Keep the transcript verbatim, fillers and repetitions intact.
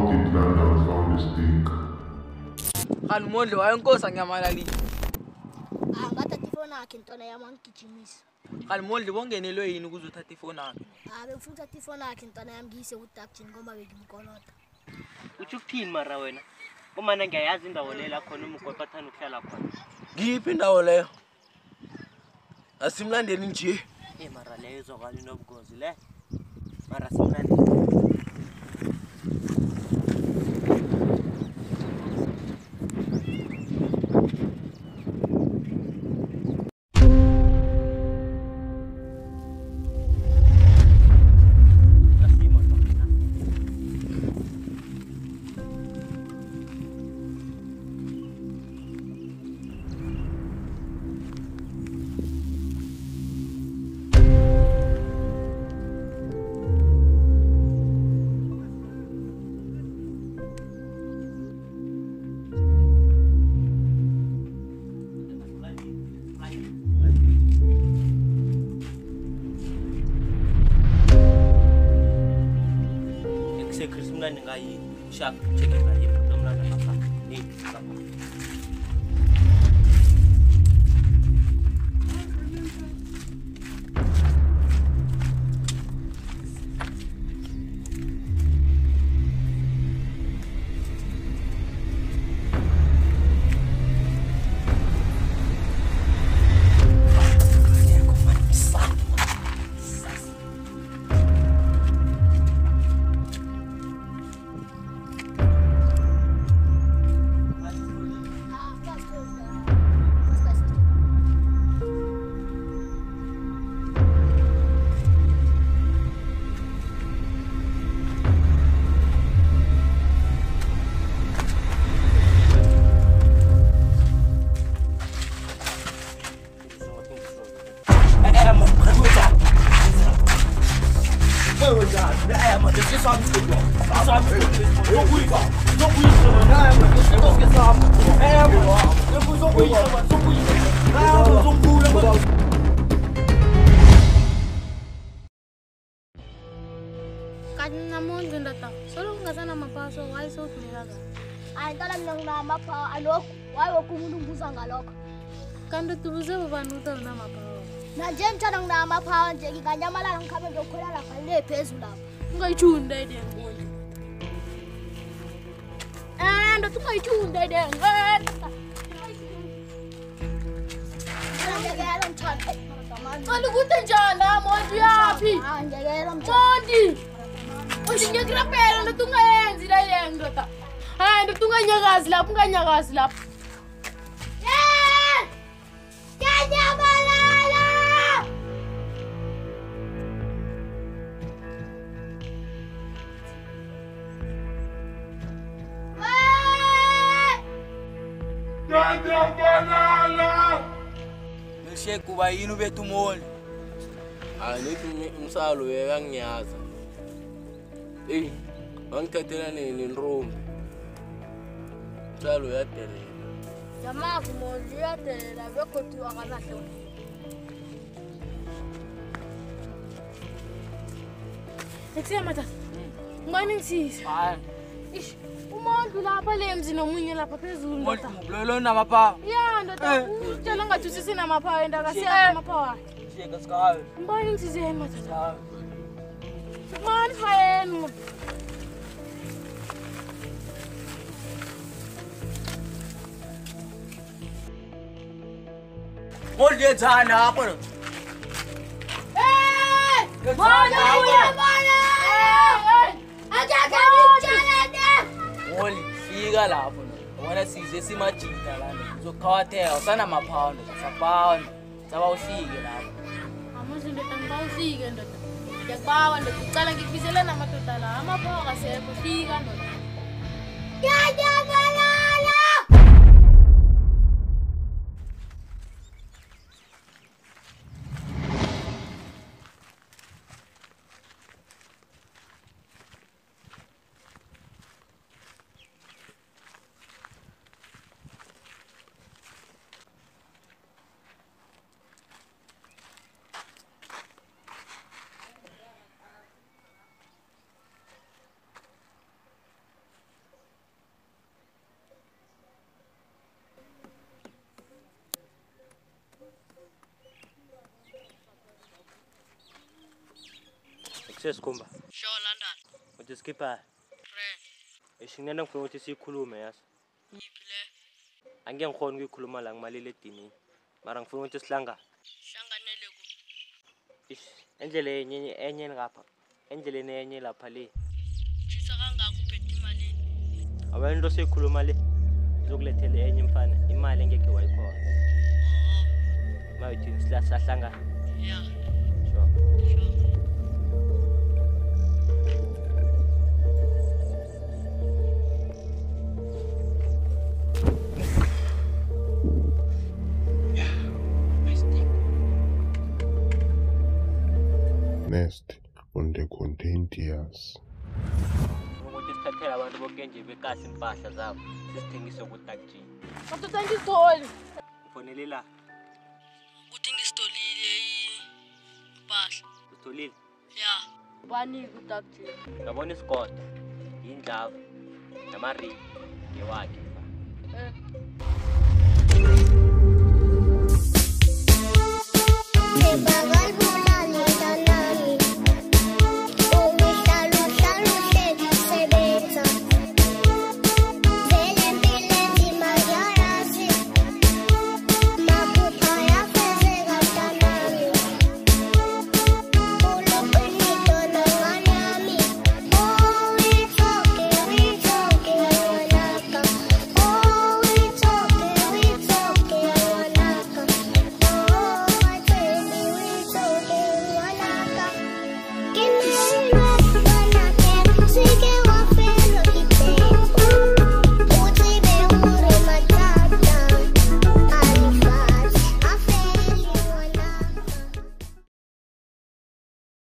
found it, London found the stake. And Mondli, why don't you Nyamalali? I'm not a phone. I can turn a monkey chimis. And Mondli won't get any way in Guzu Tatifona. I will put a phone. I can turn a geese with touching Goma with Mkolot. Which you kill Marawena? Woman and Gayaz in the Olela Mkwepa and Mkwepa. Give in the Ole. A similar didn't you? Eh, Marale is all in of Gozile. Marasiman. MiShark, check it out. Don't run a map. Kuba yinu betu moli. Alithi umsalo uyangiyaza. Eh, angithathela nini nrombi. Umsalo uyadelela. Jamaa kumondi uyadelela bekothi akanahle. Eksiya mata. Ngani ngisiza? Hayi. Ish, umuntu lapha lemzi nomunye lapha phezulu ndoda. Lo namapha. Ya ndoda, utshela ngathi usisina mapha enda kasiya mapha wakhe. Sheka skawe. Ngani ngisize mata. Mani fayeni. Mondli etsana apho. Eh! Mana mana! Akaka nitshela Mondli fika lapho. Wona size simajita lana. Uzokhawatheka usana maphawundo, saphawundo. Saba usike lapho. Amuzinto tamba usike ndoda. Yakubawa ndoda ucala ngikubizela namadoda la. Amaphawu kasekho fika ndoda. Yajabalala! Kushe Skhumba. Sure London. Uthi skipper. Friend. Eshinena ngifuna ukuthi sikhulume yazi. Yiphi le? Angeke ngikhona ukuyikhuluma la ngimalile edinini. Mara ngifuna ukuthi sihlanga. Hlanganele ku. Ish, endlela enye enye ngapha. Endleleni enye lapha le. Tshisa kangaka uphethe imali. Abantu sikhuluma le. Izokulethela enye mfana imali engeke wayikhona. Oh. Mayithi silahlanga. Yeah. Sure. Sure. Next on the contentious. Ukuthi sithathele abantu bonke nje bekasi impahla zabo. Sisithengise ukuthatjini. Madoda ngisitholi. Ufonele la. Uthi ngisitolile impahla. Utholile? Yeah. Bani kuthathe. Yabona isikota. Indlava. Namari. Ngewakhe. Eh. Que pagar